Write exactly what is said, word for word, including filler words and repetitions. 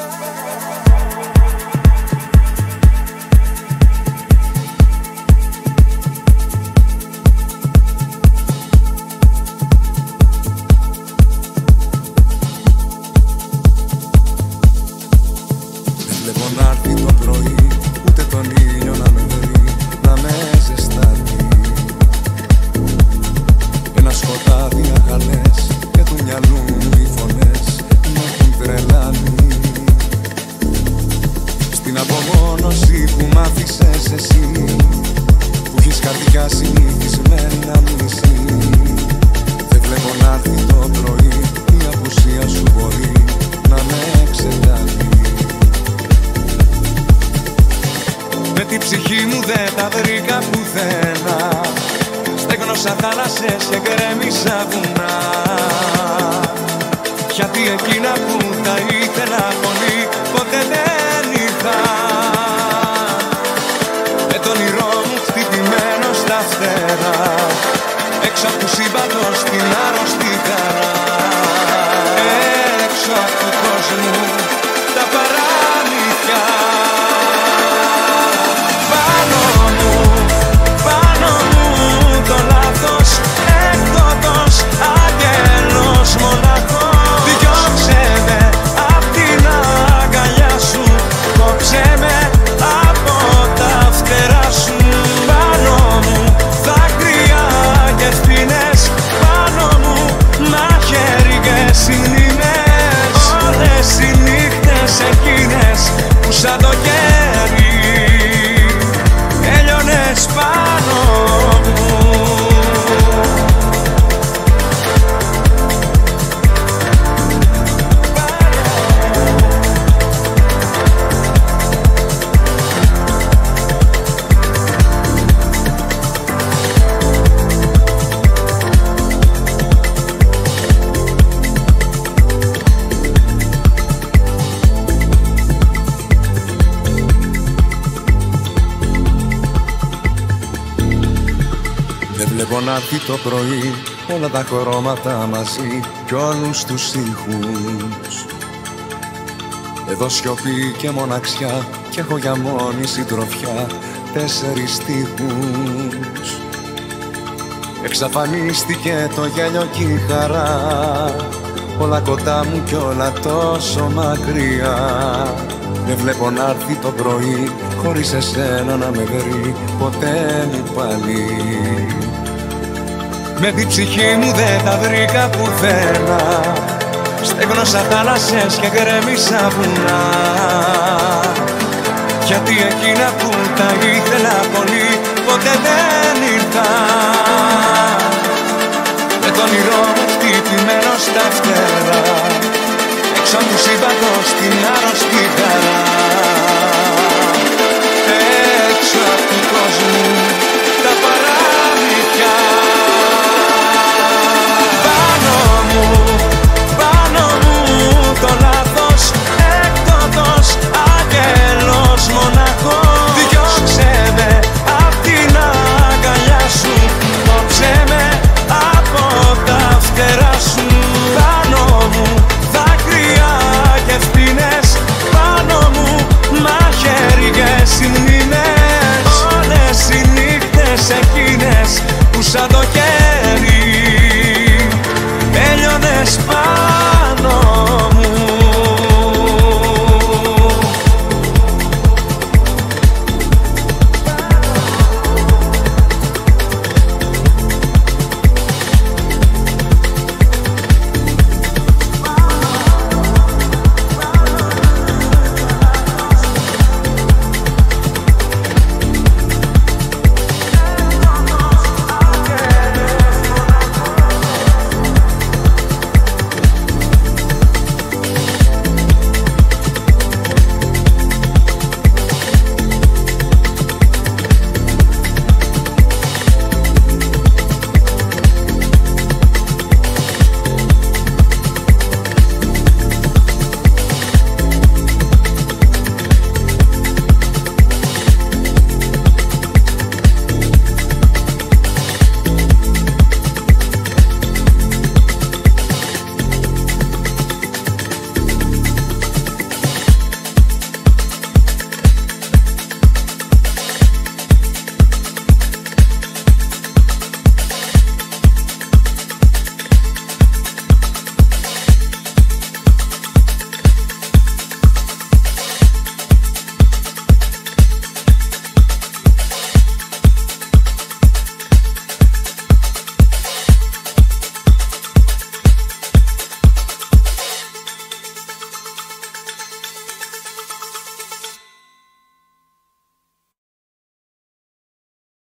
Το πρωί όλα τα χρώματα μαζί κι όλους τους ήχους. Εδώ σιωπή και μοναξιά κι έχω για μόνη συντροφιά τέσσερις στίχους. Εξαφανίστηκε το γέλιο κι η χαρά, όλα κοντά μου κι όλα τόσο μακριά. Δεν βλέπω να έρθει το πρωί χωρίς εσένα να με βρει ποτέ μου πάλι. Με την ψυχή μου δεν τα βρήκα πουθένα, στέγνωσα θάλασσες και γκρέμισα βουνά. Γιατί εκείνα που τα ήθελα πολύ ποτέ δεν ήρθαν. Με το όνειρό μου χτυπημένο στα φτερά, έξω από του σύμπαντος την